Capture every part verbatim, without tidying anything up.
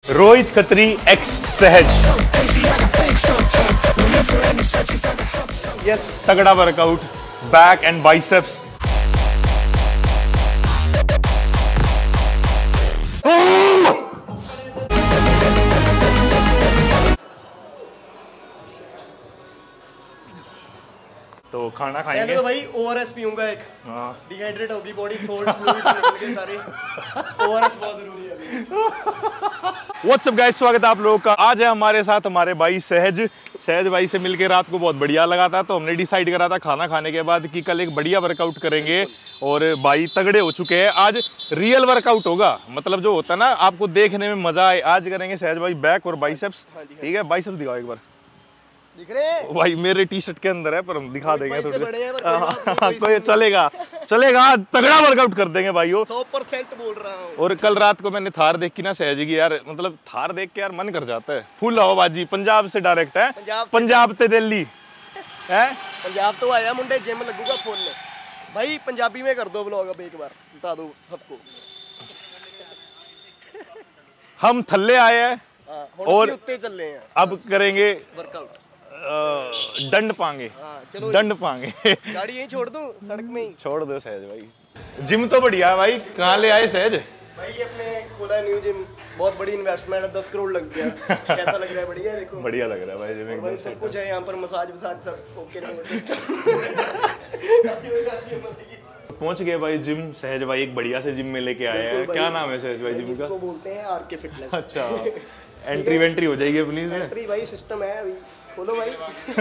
Rohit Khatri x सहज। ये तगड़ा वर्कआउट, बैक एंड बाइसेप्स। तो खाना खाएंगे। पहले तो भाई ओआरएस पीऊंगा एक। हाँ। डिहाइड्रेट होगी बॉडी, सोल्ट फ्लूइड्स निकल के सारे। ओआरएस बहुत जरूरी है अभी। व्हाट्स अप गाइस, स्वागत है आप लोगों का। आज है हमारे साथ हमारे भाई सहज। सहज भाई से मिलके रात को बहुत बढ़िया लगा था, तो हमने डिसाइड करा था खाना खाने के बाद कि कल एक बढ़िया वर्कआउट करेंगे। और भाई तगड़े हो चुके हैं। आज रियल वर्कआउट होगा, मतलब जो होता है ना आपको देखने में मजा आए। आज करेंगे सहज भाई बैक और बाइसेप्स। ठीक है, बाइसेप्स दिखाओ एक बार। दिख रहे हैं भाई मेरे टी शर्ट के अंदर है, पर हम दिखा देंगे थोड़े। तो तो ये चलेगा चलेगा तगड़ा वर्कआउट कर देंगे भाईयों, सौ परसेंट बोल रहा हूँ। और कल रात को मैंने थार देख की ना सहज की, यार मतलब थार देख के यार मन कर जाता है। फुल हवाबाजी, पंजाब से डायरेक्ट है। पंजाब से पंजाब से दिल्ली है। पंजाब तो आया मुंडे, जिम लगूगा फुल। भाई पंजाबी में कर दो व्लॉग अब एक बार, बता दो सबको। हम थल्ले आए हैं और उत्ते चल रहे हैं। अब करेंगे वर्कआउट, दंड पाएंगे। चलो दंड पाएंगे। गाड़ी यहीं छोड़ दूं सड़क में ही? छोड़ दो सहज भाई। जिम तो बढ़िया है भाई, कहाँ ले आए सहज? भाई अपने खोला है न्यू जिम, बहुत बड़ी इन्वेस्टमेंट है, दस करोड़ लग गया। कैसा लग रहा है? बढ़िया है, देखो बढ़िया लग रहा है भाई जिम एकदम। सब कुछ है यहाँ पर, मसाज वसाज सब ओके। पहुंच गए भाई जिम। सहज भाई एक बढ़िया से जिम में लेके आए हैं। क्या नाम है सहज भाई जिम का? इसको बोलते हैं आर के फिटनेस। अच्छा, एंट्री वेंट्री हो जाएगी अपनी इसमें? एंट्री भाई सिस्टम है अभी, खोलो भाई।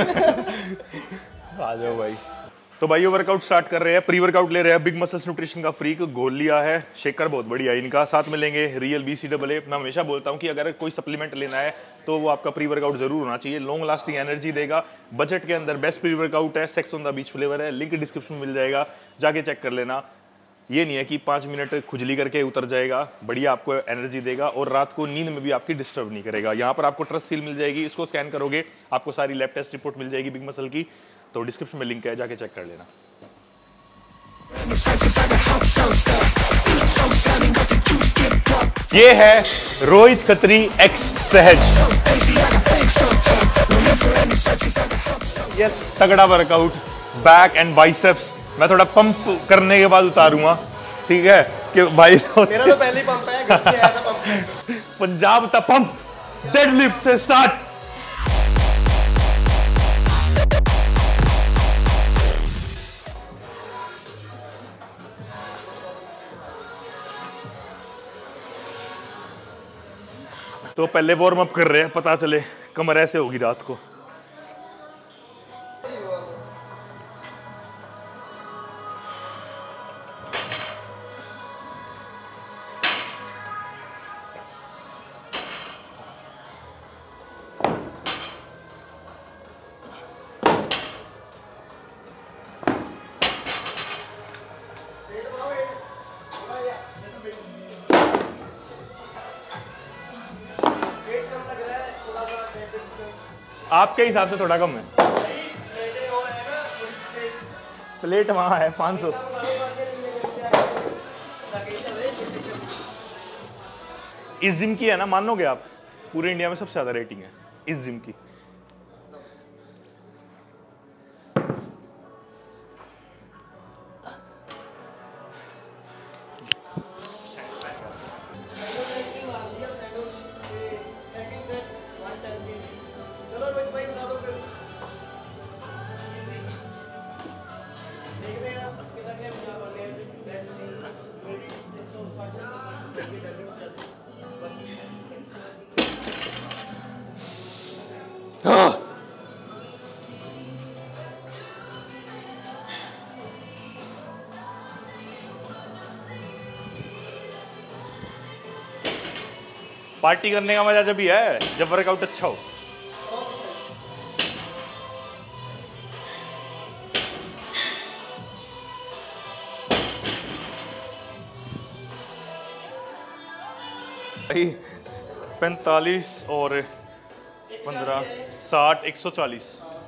आ जाओ भाई। तो भाई ये वर्कआउट स्टार्ट कर रहे हैं। प्री वर्कआउट ले रहे हैं बिग मसल्स न्यूट्रिशन का फ्रीक घोल लिया है। शेकर बहुत बढ़िया है इनका। साथ में लेंगे real B C double A. मैं हमेशा बोलता हूँ कि अगर कोई सप्लीमेंट लेना है तो वो आपका प्री वर्कआउट जरूर होना चाहिए। लॉन्ग लास्टिंग एनर्जी देगा, बजट के अंदर बेस्ट प्री वर्कआउट है। Sex on the beach flavour है, लिंक डिस्क्रिप्शन में मिल जाएगा, जाके चेक कर लेना। ये नहीं है कि पाँच मिनट खुजली करके उतर जाएगा, बढ़िया आपको एनर्जी देगा और रात को नींद में भी आपकी डिस्टर्ब नहीं करेगा। यहाँ पर आपको ट्रस्ट सील मिल जाएगी, इसको स्कैन करोगे आपको सारी लैब टेस्ट रिपोर्ट मिल जाएगी बिग मसल की। तो डिस्क्रिप्शन में लिंक है, जाके चेक कर लेना। ये है रोहित खत्री एक्स सहज। ये तगड़ा वर्कआउट, बैक एंड बाइसेप्स। मैं थोड़ा पंप करने के बाद उतारूंगा, ठीक है? कि भाई मेरा तो पहले ही पंप है, घर से आया था पंप। पंजाब का पंप डेडलिफ्ट से स्टार्ट। तो पहले वार्म अप कर रहे हैं, पता चले कमर ऐसे होगी रात को। आपके हिसाब से थोड़ा कम है। प्लेट वहां है पाँच सौ। इस जिम की है ना, मानोगे आप, पूरे इंडिया में सबसे ज्यादा रेटिंग है इस जिम की। पार्टी करने का मजा जब भी है जब वर्कआउट अच्छा हो। पैंतालीस और पंद्रह साठ एक सौ चालीस।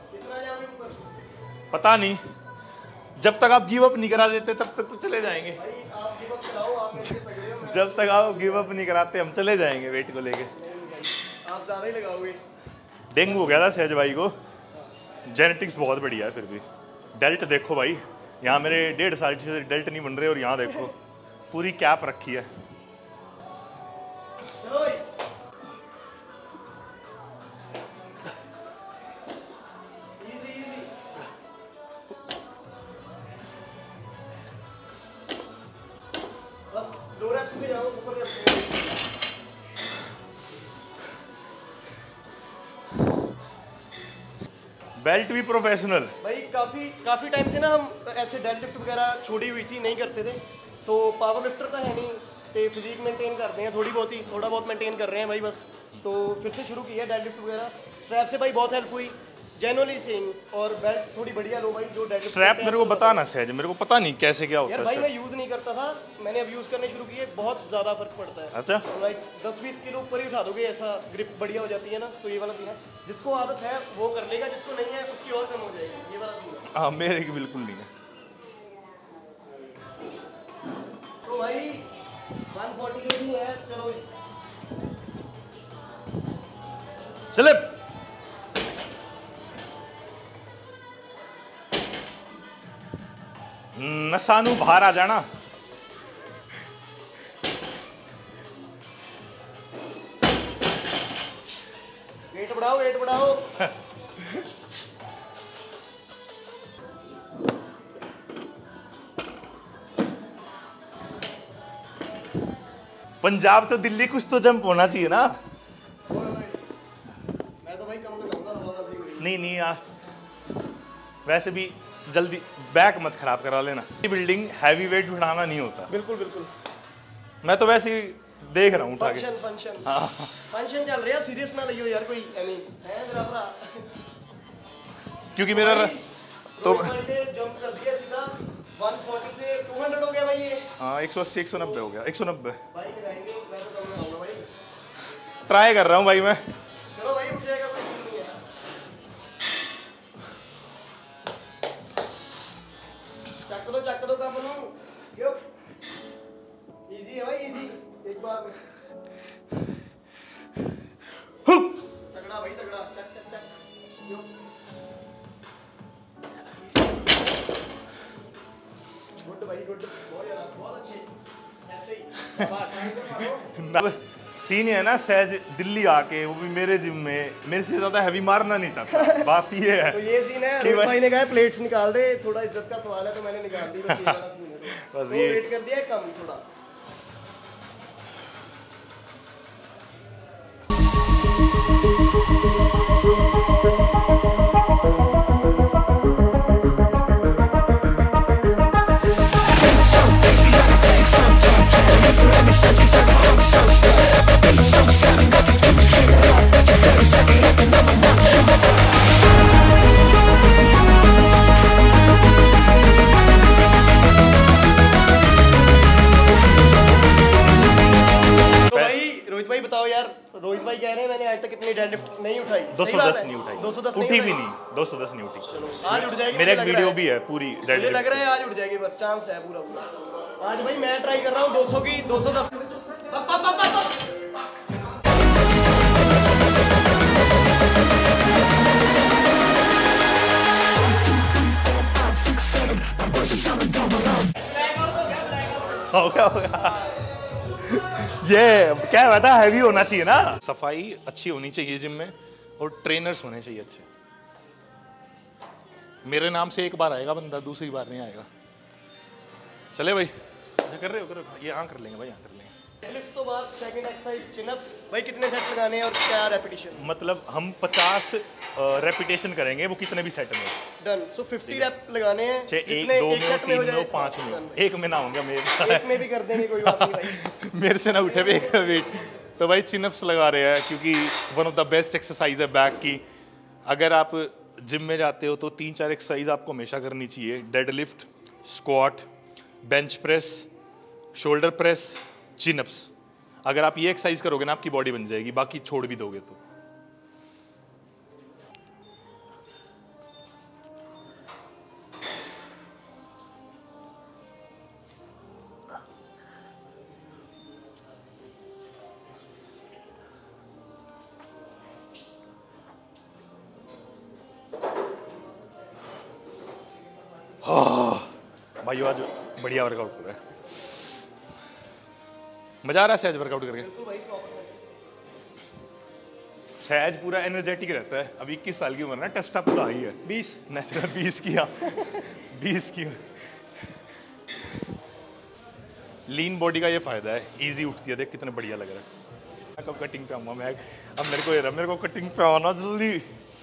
पता नहीं, जब तक आप गिव अप नहीं करा देते तब तक तो चले जाएंगे। जब तक आप गिव अप नहीं कराते हम चले जाएंगे वेट को लेके। आप ज्यादा ही लगाओगे। डेंगू हो गया था सहज भाई को। जेनेटिक्स बहुत बढ़िया है फिर भी। डेल्ट देखो भाई, यहाँ मेरे डेढ़ साल से डेल्ट नहीं बन रहे और यहाँ देखो पूरी कैप रखी है। चलो भाई। Easy easy. बस दो रेप्स में जाओ, ऊपर करते हैं। बेल्ट भी प्रोफेशनल भाई काफी काफी टाइम से ना हम ऐसे डेडलिफ्ट वगैरह छोड़ी हुई थी, नहीं करते थे। तो पावर लिफ्टर तो है नहीं, तो फिजिक मेंटेन करते हैं थोड़ी बहुत ही, थोड़ा बहुत मेंटेन कर रहे हैं भाई बस। तो फिर से शुरू किया डेडलिफ्ट वगैरह। स्ट्रैप से भाई बहुत हेल्प हुई, जेन्युइनली सेइंग। और बेल्ट थोड़ी बढ़िया लो भाई जो डेडलिफ्ट। स्ट्रैप मेरे को बता ना सहज, मेरे को पता नहीं कैसे क्या होता यार है भाई strap। मैं यूज नहीं करता था, मैंने अब यूज करने शुरू किए, बहुत ज्यादा फर्क पड़ता है। अच्छा लाइक दस बीस किलो ऊपर ही उठा दोगे, ऐसा ग्रिप बढ़िया हो जाती है ना। तो ये वाला सीन है, जिसको आदत है वो कर लेगा, जिसको नहीं है उसकी और कम हो जाएगी, ये वाला सीन है। हाँ मेरे की बिल्कुल नहीं है। तो भाई एक सौ चालीस के भी है, चलो चले। नसानू बाहर आ जाना। वेट बढ़ाओ, वेट बढ़ाओ। पंजाब तो दिल्ली कुछ तो जंप होना चाहिए ना। मैं तो भाई कम लगाऊंगा, हवा वाली हुई। नहीं नहीं यार, वैसे भी जल्दी बैक मत खराब करा लेना। बिल्डिंग हैवी वेट उठाना नहीं होता। बिल्कुल बिल्कुल। मैं तो वैसे ही देख रहा हूँ उठा के। फंक्शन फंक्शन हाँ। फंक्शन चल रहा है, सीरियस ना लियो यार कोई। यानी है मेरा भरा। क्योंकि मेरा तो जंप कर दिया सीधा एक सौ चालीस से दो सौ हो गया भाई ये। हाँ एक सौ अस्सी एक सौ नब्बे हो गया। एक सौ नब्बे भाई लगाएंगे, मैं तो कम लगाऊंगा भाई। ट्राई कर रहा हूँ भाई मैं। चलो भाई उठ जाएगा, कोई सीन नहीं है। चक दो चक दो कब नो। यो इजी है भाई, इजी। एक बार में तगड़ा भाई तगड़ा। चक चक चक। यो गुड भाई गुड, बहुत ज्यादा, बहुत अच्छी। ऐसे ही वाह, टाइम पे मारो। सीन है ना, सहज दिल्ली आके वो भी मेरे जिम में मेरे से ज्यादा हैवी मारना नहीं चाहता। बात ये है तो ये सीन है, रोहित भाई ने कहा प्लेट्स निकाल दे, थोड़ा इज्जत का सवाल है तो मैंने निकाल दी। बस ये वाला सीन है। तो बस तो ये- वेट कर दिया है कम थोड़ा। तो भाई रोहित भाई बताओ यार, रोहित भाई कह रहे हैं मैंने आज तक इतनी डेडलिफ्ट नहीं उठाई। दो सही सौ बात दस है? नहीं उठाई। दो सौ दस उठी भी नहीं, दो सौ दस नहीं उठी। आज उठ जाएगी। मेरा एक मुझे लग वीडियो रहा है। भी है पूरी मुझे डेडलिफ्ट। लग रहा है आज उठ जाएगी, पर चांस है पूरा पूरा। आज भाई मैं ट्राई कर रहा हूँ दो सौ की, दो सौ दस। हो गया हो गया। ये क्या बता, हैवी होना चाहिए ना। सफाई अच्छी होनी चाहिए जिम में और ट्रेनर्स होने चाहिए अच्छे। मेरे नाम से एक बार आएगा बंदा, दूसरी बार नहीं आएगा। चले भाई, कर रहे हो कर रहे हो, ये यहाँ कर लेंगे भाई, यहाँ कर लेंगे। डेडलिफ्ट तो बाद सेकंड एक्सरसाइज चिन-अप्स। भाई कितने सेट लगाने हैं और क्या रेपिटेशन? मतलब हम पचास रेपिटेशन करेंगे, वो कितने भी सेट में। डन। सो पचास रैप लगाने हैं। चाहे एक जितने दो एक में हो, सेट में हो तीन में जाए। हो, पाँच में हो। Done। एक में ना होंगे मेरे एक में भी कर देंगे, कोई बात नहीं भाई। मेरे से ना उठे भी एक वेट। तो भाई चिनअप्स लगा रहे हैं क्योंकि one of the best exercise है बैक की। अगर आप जिम में जाते हो तो तीन चार एक्सरसाइज आपको हमेशा करनी चाहिए। Deadlift, squat, bench press, shoulder press, chinups. अगर आप ये एक्सरसाइज करोगे ना आपकी बॉडी बन जाएगी, बाकी छोड़ भी दोगे तो। भाई आज बढ़िया वर्कआउट हो रहा है, मजा आ रहा है सहज वर्कआउट करके। सहज पूरा एनर्जेटिक रहता है, अभी इक्कीस साल की उम्र ना, टेस्टा पूरा हाई है। बीस नेचुरल बीस किया बीस की। लीन बॉडी का ये फायदा है, इजी उठती है, देख कितना बढ़िया लग रहा है। मैं कब कटिंग पे आऊँगा मैं, अब मेरे को ये रहा, मेरे को कटिंग पे आना जल्दी।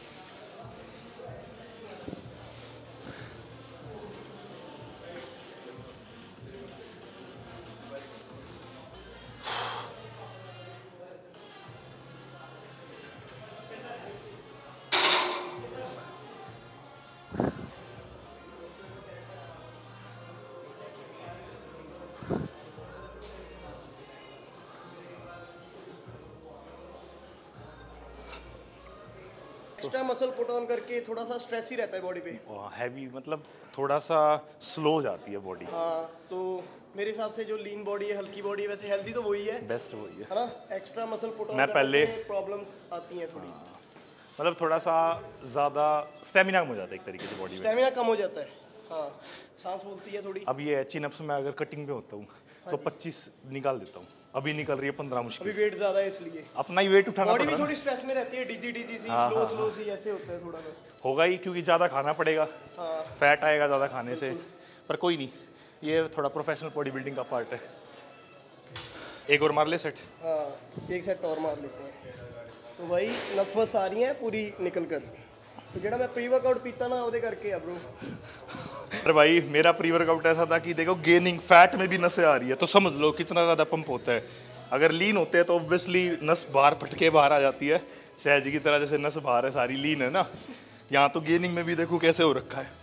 एक्स्ट्रा मसल पुट ऑन करके थोड़ा सा स्ट्रेस ही रहता है बॉडी पे। हैवी मतलब थोड़ा सा स्लो हो जाती है बॉडी। हाँ, तो मेरे हिसाब से जो लीन बॉडी है, हल्की बॉडी है, वैसे हेल्दी तो वही है, बेस्ट वही है, है ना। एक्स्ट्रा मसल पुट ऑन मैं पहले प्रॉब्लम्स आती हैं थोड़ी, मतलब थोड़ा सा ज़्यादा स्टेमिना कम हो जाता है एक तरीके से बॉडी में, स्टेमिना कम हो जाता है। हाँ, सांस फूलती है थोड़ी। अब ये चिनअप्स में अगर कटिंग पे होता हूँ तो पच्चीस निकाल देता हूँ, अभी निकल रही है पंद्रह मुश्किल अभी वेट ज्यादा है इसलिए अपना ही वेट उठाना बॉडी पड़ भी रहा थोड़ी स्ट्रेस में रहती है, डिजी डिजी सी, हाँ, स्लो हाँ, स्लो सी ऐसे होता है थोड़ा सा। होगा ही, क्योंकि ज़्यादा खाना पड़ेगा, हाँ, फैट आएगा ज़्यादा खाने से, पर कोई नहीं, ये थोड़ा प्रोफेशनल बॉडी बिल्डिंग का पार्ट है। एक और मार ले सेट। हाँ, एक सेट और मार लेते हैं। तो भाई नस वस आ रही है पूरी निकल कर, तो जेड़ा मैं प्री वर्कआउट पीता ना ਉਹਦੇ करके अब ब्रो। अरे भाई मेरा प्री वर्कआउट ऐसा था कि देखो गेनिंग फैट में भी नसें आ रही है, तो समझ लो कितना ज़्यादा पंप होता है। अगर लीन होते हैं तो ऑब्वियसली नस बाहर फटके बाहर आ जाती है, सहज की तरह जैसे नस बाहर है सारी लीन है ना, यहाँ तो गेनिंग में भी देखो कैसे हो रखा है।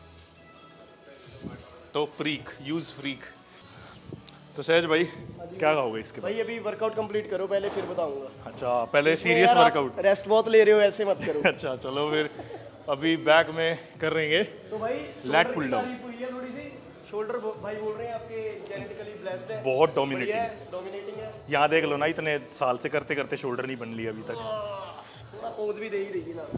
तो फ्रीक यूज फ्रीक। तो सहज भाई क्या खाओगे इसके बाद? भाई अभी वर्कआउट कंप्लीट करो पहले, फिर बताऊंगा। अच्छा पहले सीरियस वर्कआउट, रेस्ट बहुत ले रहे हो, ऐसे मत करो। अच्छा चलो फिर अभी बैक में कर रहेंगे तो भाई लैट पुल डाउन। तारीफ हुई है थोड़ी सी, शोल्डर भाई बोल रहे हैं आपके जेनेटिकली ब्लेस्ड है, बहुत डोमिनेटिंग है, डोमिनेटिंग है। यहाँ देख लो ना, इतने साल से करते करते शोल्डर नहीं बन लिया अभी तक। थोड़ा पोज भी दे ही देगी ना।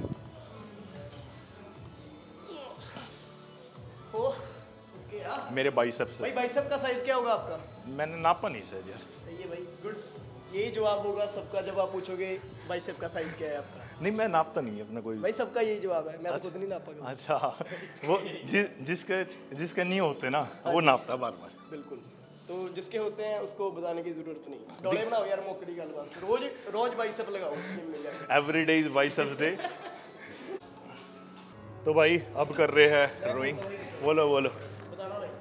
ओ ओके यार, मेरे बाइसेप्स भाई बाइसेप का साइज क्या होगा आपका? मैंने नापा नहीं सहज यार। सही है भाई, गुड। यही जवाब होगा सबका जब आप पूछोगे बाइसेप का साइज क्या है आपका। नहीं मैं नापता नहीं अपना कोई। भाई सबका यही जवाब है, मैं तो खुद नहीं नापा कभी। अच्छा वो जि, जिसके जिसके नहीं होते ना वो नापता बार बार। बिल्कुल, तो जिसके होते हैं उसको बताने की जरूरत नहीं। डोले बनाओ यार, मौके दी गल बस, रोज रोज बाइसेप लगाओ जिम में जाके। Every day is biceps day. तो भाई अब कर रहे हैं रोइंग। बोलो बोलो। बताना भाई।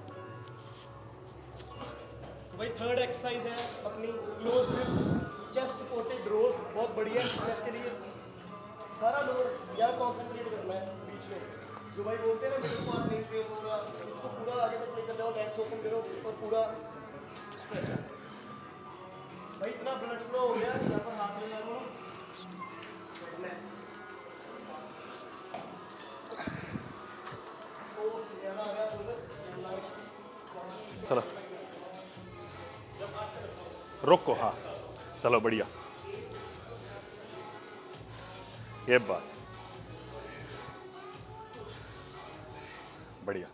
तो भाई थर्ड एक्सरसाइज है अपनी close grip chest supported rows, बहुत बढ़िया है इसके लिए। सारा लोड यहाँ कॉन्सेंट्रेट करना है बीच में, जो भाई बोलते हैं ना मिडिल पार्ट नहीं पेन होगा, इसको पूरा आगे तक लेकर जाओ, लेग्स ओपन करो और पूरा भाई इतना ब्लड फ्लो हो गया, यहाँ पर हाथ ले लो। चलो रोको, हाँ चलो बढ़िया, ये बात बढ़िया,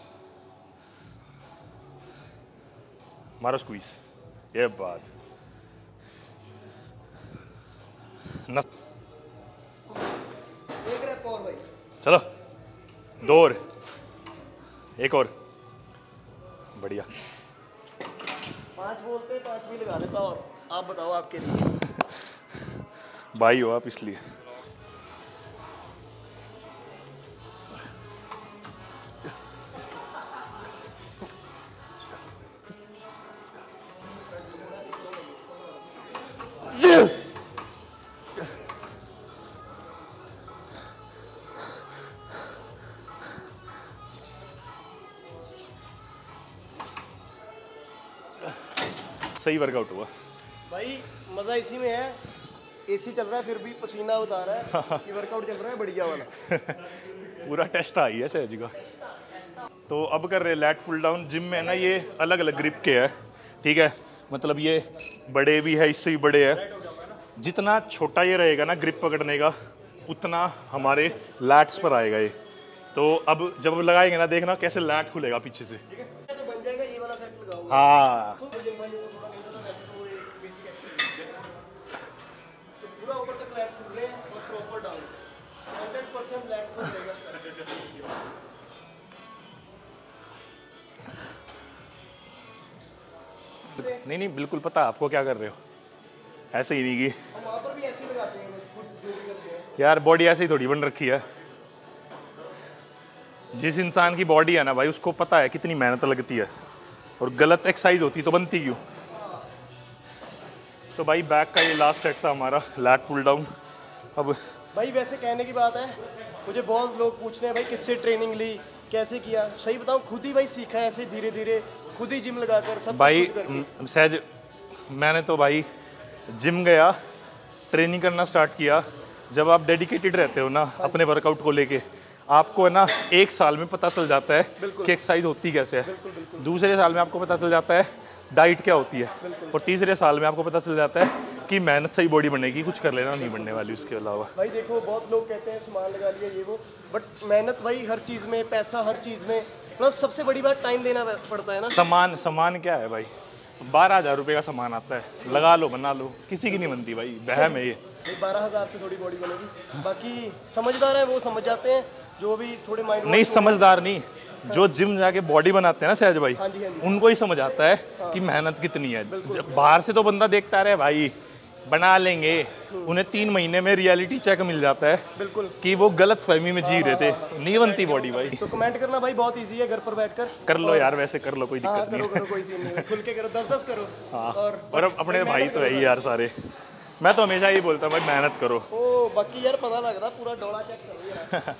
मारो स्क्वीज, ये बात न। एक रैप और भाई, चलो दो और, एक और, बढ़िया। पांच बोलते पांच भी लगा देता। और आप बताओ आपके लिए। भाई हो आप इसलिए। सही वर्कआउट हुआ भाई, मजा इसी में है, एसी चल रहा है फिर भी पसीना बता रहा है कि वर्कआउट चल रहा है बढ़िया वाला। पूरा टेस्ट आई है सहज का। तो अब कर रहे लैट पुल डाउन। जिम में ना ये अलग अलग ग्रिप के है, ठीक है, मतलब ये बड़े भी है, इससे भी बड़े है। जितना छोटा ये रहेगा ना ग्रिप पकड़ने का, उतना हमारे लैट्स पर आएगा ये, तो अब जब लगाएंगे ना, देखना कैसे लैट खुलेगा पीछे से। ठीक है, तो बन जाएगा ये वाला सेट लगाओगे। हाँ तो जिन भाई को थोड़ा नहीं पता, वैसे तो वो एक बेसिक एक्टिविटी है। तो पूरा ऊपर तक लैट्स खुल रहे हैं और proper down hundred percent lats खुल जाएगा। नहीं नहीं बिल्कुल पता है आपको क्या कर रहे हो, ऐसे ही नहीं की हम वहाँ पर भी ऐसे ही लगाते हैं, कुछ जो भी करते हैं यार, बॉडी ऐसे ही थोड़ी बन रखी है। जिस इंसान की बॉडी है ना भाई, उसको पता है कितनी मेहनत लगती है, और गलत एक्सरसाइज होती तो बनती क्यों। तो भाई बैक का ये लास्ट सेट था हमारा, लैट पुल डाउन। अब भाई वैसे कहने की बात है, मुझे बहुत लोग पूछ रहे हैं भाई किससे ट्रेनिंग ली, कैसे किया। सही बताऊं, खुद ही भाई सीखा है ऐसे धीरे धीरे, खुद ही जिम लगाकर सब भाई कुछ करके। सहज मैंने तो भाई जिम गया, ट्रेनिंग करना स्टार्ट किया। जब आप डेडिकेटेड रहते हो ना अपने वर्कआउट को लेके, आपको है ना एक साल में पता चल जाता है कि एक्सरसाइज होती कैसे है। बिल्कुल बिल्कुल दूसरे साल में आपको पता चल जाता है डाइट क्या होती है, और तीसरे साल में आपको पता चल जाता है कि मेहनत से ही बॉडी बनेगी, कुछ कर लेना नहीं बनने वाली उसके अलावा। भाई देखो, बहुत लोग कहते हैं सामान लगा लिया ये वो, बट मेहनत भाई हर चीज़ में, पैसा हर चीज़ में, प्लस सबसे बड़ी बात टाइम देना पड़ता है ना। सामान सामान क्या है भाई, बारह हजार रुपये का सामान आता है, लगा लो बना लो, किसी की नहीं बनती भाई, वहम है ये। भाई बारह हज़ार से थोड़ी बॉडी बनेगी। बाकी समझदार है वो समझ जाते हैं, जो भी थोड़े माइंड नहीं समझदार नहीं, जो जिम जाके बॉडी बनाते हैं ना सहज भाई, हाँ जी, हाँ जी। उनको ही समझ आता है कि मेहनत कितनी है। जब बाहर से तो बंदा देखता रहे भाई बना लेंगे, उन्हें तीन महीने में रियलिटी चेक मिल जाता है बिल्कुल कि वो गलत फहमी में जी रहे थे, नहीं बनती बॉडी भाई। तो कमेंट करना भाई बहुत इजी है, घर पर बैठकर कर लो यार, वैसे कर लो, कोई हाँ दिक्कत करो नहीं करो, कोई सीन नहीं है, खुल के करो, दस दस करो। हाँ। और और अब अपने भाई तो है ही यार सारे, मैं तो हमेशा यही बोलता हूँ भाई मेहनत करो। ओ बाकी यार पता लग रहा पूरा डोला चेक करो यार।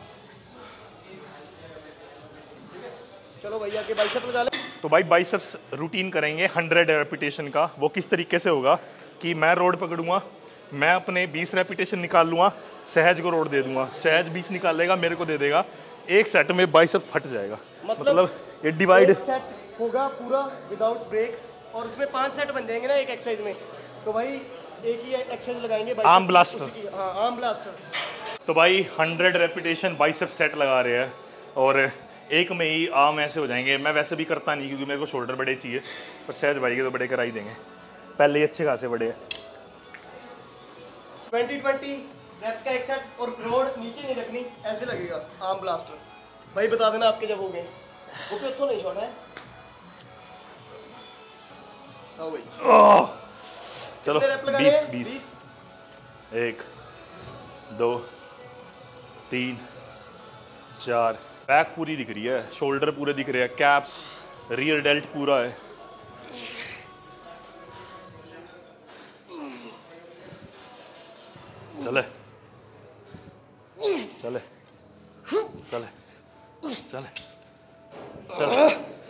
चलो भैया के बाइसेप लगा ले। तो भाई बाइसेप्स रूटीन करेंगे हंड्रेड रेपिटेशन का। वो किस तरीके से होगा कि मैं रोड पकड़ूंगा, मैं अपने बीस रेपिटेशन निकाल लूँगा, सहज को रोड दे दूंगा, सहज बीस निकालेगा मेरे को दे देगा, एक सेट में बाइसेप फट जाएगा। मतलब, मतलब ये डिवाइड एक सेट होगा पूरा विदाउट ब्रेक्स, और उसमें पांच सेट बन जाएंगे ना एक एक्सरसाइज में, तो भाई एक ही एक्सरसाइज लगाएंगे आर्म ब्लास्टर। हाँ आर्म ब्लास्टर। तो भाई हंड्रेड रेपिटेशन बाइसेप सेट लगा रहे हैं, और एक में ही आर्म ऐसे हो जाएंगे। मैं वैसे भी करता नहीं क्योंकि मेरे को शोल्डर बड़े चाहिए, पर सहज भाई के तो बड़े करा ही देंगे, पहले ही अच्छे खासे बड़े हैं। ट्वेंटी ट्वेंटी रेप्स का एक सेट, और रोड नीचे नहीं रखनी, ऐसे लगेगा आर्म ब्लास्टर। भाई बता देना आपके जब हो गए, वो पे तो नहीं छोड़ा है। आओ भाई चलो बीस बीस, एक दो तीन चार, बैक पूरी दिख रही है, शोल्डर पूरे दिख रहे हैं, कैप्स, रियर डेल्ट पूरा है। चले चले चले चले चले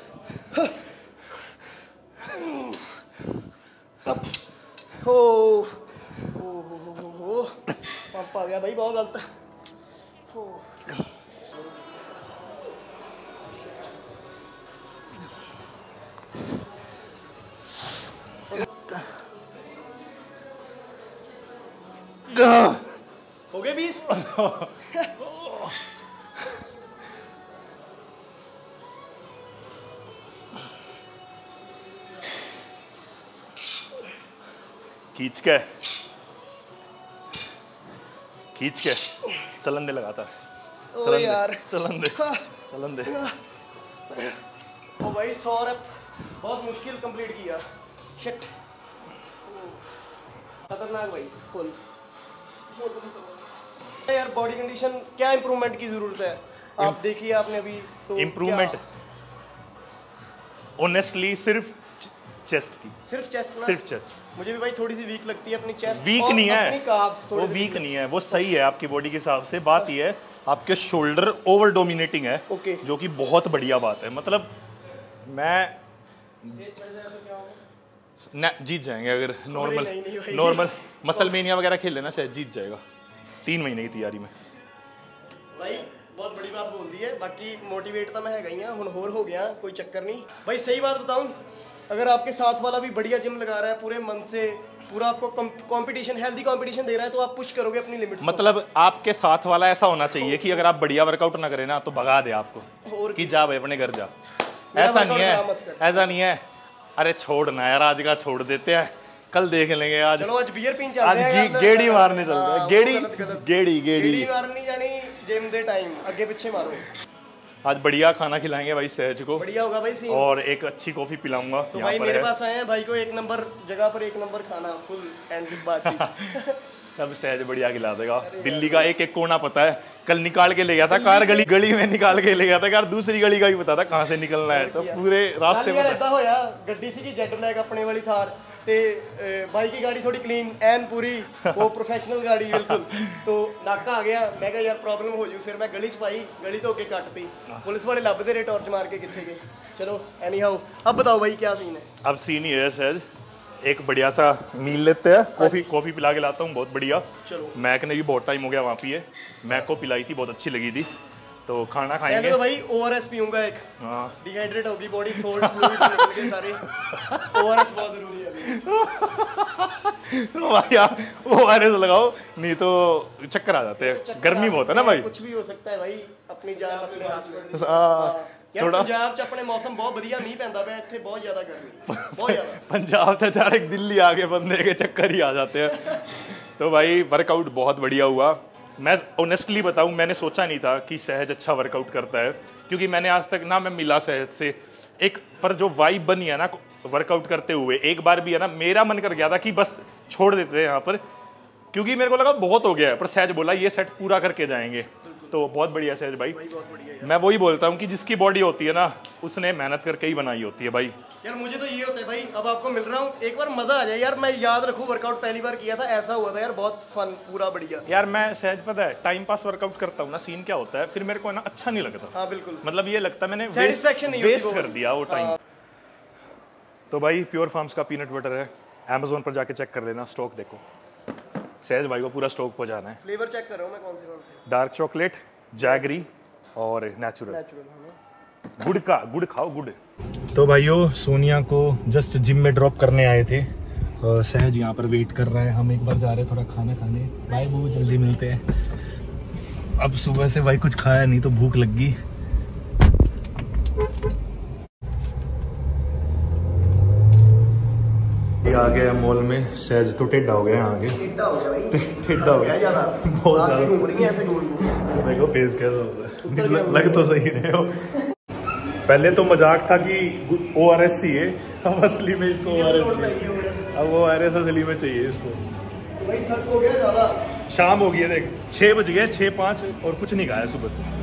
हो हो हो हो पंप आ गया भाई, बहुत गलत हो। हो गए बीस। खींच के खींच के चलन दे लगाता है, चलन यार दे चलन दे चलन दे। ओ भाई सौ रेप बहुत मुश्किल कंप्लीट किया, शिट खतरनाक भाई फुल। यार बॉडी कंडीशन क्या इंप्रूवमेंट की जरूरत है, आप देखिए आपने अभी तो इम्प्रूवमेंट ऑनेस्टली सिर्फ चेस्ट की, सिर्फ चेस्ट ना? सिर्फ चेस्ट। मुझे भी भाई थोड़ी सी वीक लगती है अपनी चेस्ट। वीक नहीं है वो वीक नहीं है, वो सही है आपकी बॉडी के हिसाब से। बात ये है आपके शोल्डर ओवर डोमिनेटिंग है, ओके, जो कि बहुत बढ़िया बात है। मतलब मैं न, जीत जाएंगे अगर नॉर्मल नॉर्मल मसल मेनिया वगैरह खेल लेना, शायद जीत जाएगा तीन महीने की तैयारी में। भाई बहुत बड़ी बात बोल दी है, बाकी मोटिवेट तो मैं है गई हूँ, होर हो गया, कोई चक्कर नहीं भाई। सही बात बताऊँ, अगर आपके साथ वाला भी बढ़िया जिम लगा रहा है पूरे मन से, पूरा आपको कंपटीशन, हेल्दी कंपटीशन दे रहा है, तो आप पुश करोगे अपनी लिमिट्स। मतलब आपके साथ वाला ऐसा होना चाहिए कि अगर आप बढ़िया वर्कआउट ना करें ना तो भगा दे आपको, और कि जा भाई अपने घर जा। ऐसा नहीं है, ऐसा नहीं है, अरे छोड़ना यार, आज का छोड़ देते हैं, कल देख लेंगे। आज चलो आज बियर पीन चलते हैं, आज गेड़ी मारने चलते हैं। गेड़ी गेड़ी गेड़ी मारनी जानी जिम दे टाइम, आगे पीछे मारो। आज बढ़िया खाना खिलाएंगे भाई सहज को, बढ़िया होगा भाई सीन, और एक अच्छी कॉफी पिलाऊंगा। तो भाई मेरे है। पास आए हैं भाई को एक नंबर जगह पर एक नंबर खाना, फुल एंड बातचीत सब सहज बढ़िया खिला देगा। दिल्ली का एक एक कोना पता है, कल निकाल के ले गया था कार, गली गली में निकाल के ले गया था कार, दूसरी गली का भी पता था कहाँ से निकलना है, तो पूरे रास्ते में ऐसा होया गड्डी सी की जेट ब्लैक अपने वाली थार ते भाई की गाड़ी थोड़ी क्लीन एन पूरी, वो प्रोफेशनल गाड़ी बिल्कुल। तो नाका आ गया, मैं कहा यार प्रॉब्लम हो जू, फिर मैं गली च पाई, गली तो होके कटती, पुलिस वाले लभदे रहे टॉर्च मार के किथे गए। चलो एनी हाउ, अब बताओ भाई क्या सीन है। अब सीन ही है सहज, एक बढ़िया सा मील लेते हैं, कॉफी कॉफी पिला के लाता हूँ बहुत बढ़िया। चलो मैक ने भी बहुत टाइम हो गया वहाँ पे, मैक को पिलाई थी, बहुत अच्छी लगी थी। तो खाना खाएंगे तो भाई ओआरएस पीऊंगा एक, हाँ डिहाइड्रेट होगी बॉडी, सोल्ट फ्लूइड्स निकल गए सारे, ओआरएस बहुत जरूरी है तो भाई यार ओआरएस लगाओ, नहीं तो चक्कर आ जाते हैं, गर्मी बहुत है ना भाई। कुछ भी हो सकता है भाई, अपनी जान अपने हाथ में। यार पंजाब च अपने मौसम बहुत बढ़िया, मींह पैंदा पे, इत्थे बहुत ज्यादा गर्मी, बहुत ज्यादा। पंजाब से डायरेक्ट दिल्ली आके बंदे के चक्कर ही आ जाते हैं। तो भाई वर्कआउट बहुत बढ़िया हुआ। मैं ऑनेस्टली बताऊं, मैंने सोचा नहीं था कि सहज अच्छा वर्कआउट करता है, क्योंकि मैंने आज तक ना मैं मिला सहज से एक, पर जो वाइब बनी है ना वर्कआउट करते हुए, एक बार भी है ना मेरा मन कर गया था कि बस छोड़ देते हैं यहाँ पर, क्योंकि मेरे को लगा बहुत हो गया है, पर सहज बोला ये सेट पूरा करके जाएंगे। तो बहुत बढ़िया सहज भाई, मैं वही बोलता हूँ कि जिसकी बॉडी होती है ना उसने मेहनत करके ही बनाई होती है भाई। यार मुझे तो ये होता है भाई, अब आपको मिल रहा हूँ, एक बार मजा आ जाए यार। मैं याद रखूँ वर्कआउट पहली बार किया था ऐसा हुआ था यार, बहुत फन, पूरा बढ़िया। यार मैं सहज पता है टाइम पास वर्कआउट करता हूँ ना, सीन क्या होता है फिर मेरे को ना अच्छा नहीं लगता। हाँ बिल्कुल, मतलब ये लगता है मैंने सेटिस्फेक्शन वेस्ट कर दिया वो टाइम। तो भाई प्योर फार्म्स का पीनट बटर है, अमेज़न पर जाके चेक कर लेना, स्टॉक देखो। सहज भाई को पूरा स्टॉक पहुंचाना है। फ्लेवर चेक कर रहा हूं मैं, कौन से कौन से। डार्क चॉकलेट, जैगरी और नेचुरल। नेचुरल गुड़ का, गुड़ खाओ गुड़। तो भाइयों सोनिया को जस्ट जिम में ड्रॉप करने आए थे, और सहज यहाँ पर वेट कर रहा है, हम एक बार जा रहे हैं थोड़ा खाना खाने। भाई बहुत जल्दी मिलते हैं। अब सुबह से भाई कुछ खाया नहीं तो भूख लग गई। आ गया मॉल में, सहज तो टेढ़ा हो गया आगे, टेढ़ा हो गया भाई, टेढ़ा हो गया ज्यादा, बहुत ज्यादा घूम रही है ऐसे गोल गोल। देखो फेस कैसा लग तो सही रहे हो। पहले तो मजाक था कि ओ आर एस सी है, अब असली में इसको ओ आर एस चाहिए, अब ओ आर एस असली में चाहिए इसको। भाई थक हो गया ज्यादा, शाम हो गई है देख, छः बज गए, छः पाँच, और कुछ नहीं खाया सुबह से।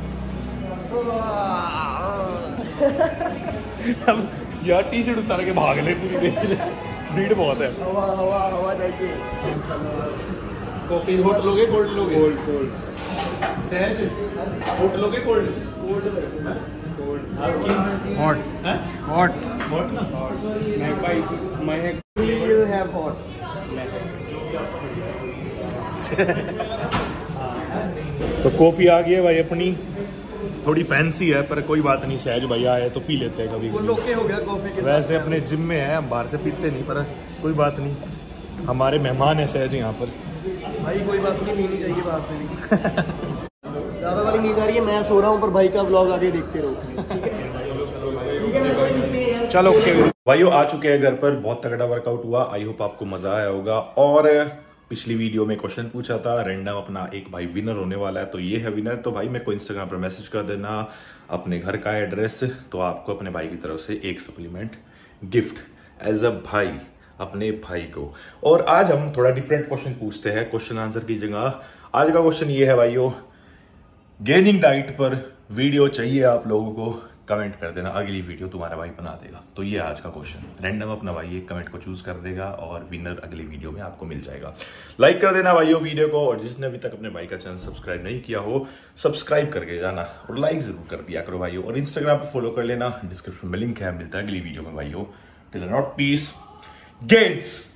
अब यार टी शर्ट उतार के भाग ले पूरी देर, भीड़ बहुत है। हवा हवा हवा जाइए। कॉफी हॉट लोगे कोल्ड लोगे? Cold cold. सहज हॉट लोगे कोल्ड? Cold cold. आपकी हॉट हॉट हॉट ना? मैं भाई मैं विल हैव हॉट। तो कॉफी आ गई है भाई अपनी, थोड़ी फैंसी है पर कोई बात नहीं, सहज भाई आए तो पी लेते हैं कभी वो लोके हो गया कॉफी के। वैसे अपने जिम में है, हम बाहर से पीते नहीं, पर कोई बात नहीं, हमारे मेहमान है सहज यहाँ पर। भाई कोई बात नहीं, नींद चाहिए बाहर से भी। ज्यादा वाली नींद आ रही है, मैं सो रहा हूँ, पर भाई का व्लॉग आगे देखते रहो, ठीक है? ठीक है, मैं मिलते हैं यार। चलो भाइयों आ चुके हैं घर पर, बहुत तगड़ा वर्कआउट हुआ, आई होप आपको मजा आया होगा। और पिछली वीडियो में क्वेश्चन पूछा था रैंडम अपना, एक भाई विनर होने वाला है, तो ये है विनर। तो भाई मेरे को इंस्टाग्राम पर मैसेज कर देना अपने घर का एड्रेस, तो आपको अपने भाई की तरफ से एक सप्लीमेंट गिफ्ट एज अ भाई अपने भाई को। और आज हम थोड़ा डिफरेंट क्वेश्चन पूछते हैं, क्वेश्चन आंसर की जगह। आज का क्वेश्चन ये है भाइयों, गेनिंग डाइट पर वीडियो चाहिए आप लोगों को, कमेंट कर देना, अगली वीडियो तुम्हारा भाई बना देगा। तो ये आज का क्वेश्चन, रैंडम अपना भाई एक कमेंट को चूज कर देगा और विनर अगली वीडियो में आपको मिल जाएगा। लाइक कर देना भाइयों वीडियो को, और जिसने अभी तक अपने भाई का चैनल सब्सक्राइब नहीं किया हो सब्सक्राइब करके जाना, और लाइक जरूर कर दिया करो भाइयों। और इंस्टाग्राम पर फॉलो कर लेना, डिस्क्रिप्शन में लिंक है। मिलता है अगली वीडियो में भाइयों। Till then not peace gets.